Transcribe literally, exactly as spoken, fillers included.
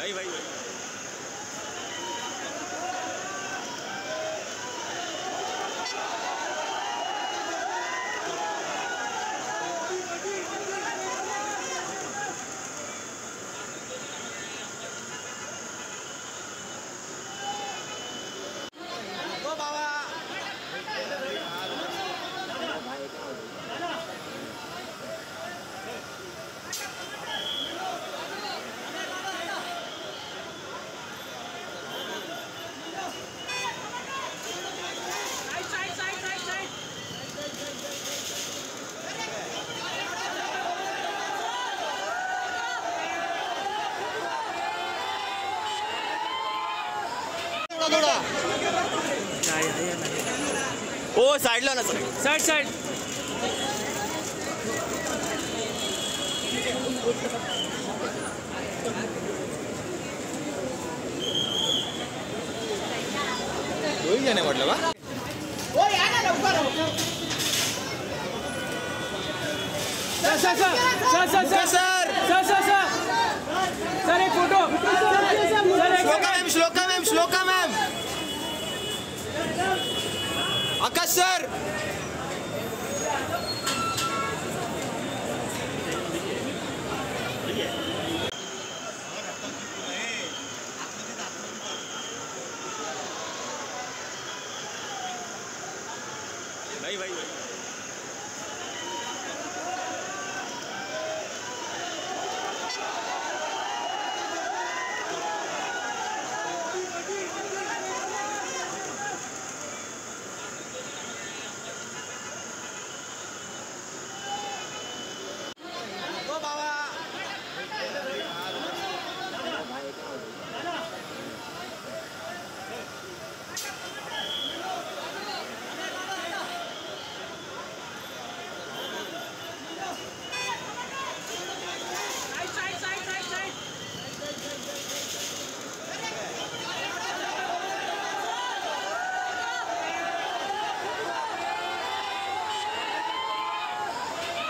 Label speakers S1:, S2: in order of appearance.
S1: भाई भाई भाई थोड़ा ओ साइड लो ना सर
S2: साइड साइड
S1: दोघी जण म्हटलं का
S3: ओ या ना लवकर
S2: sir sir sir sir sir
S1: sir
S2: sir sir sir sir एक फोटो सर एक
S1: Shloka ma'am Shloka ma'am Shloka ma'am Akash sir भाई भाई भाई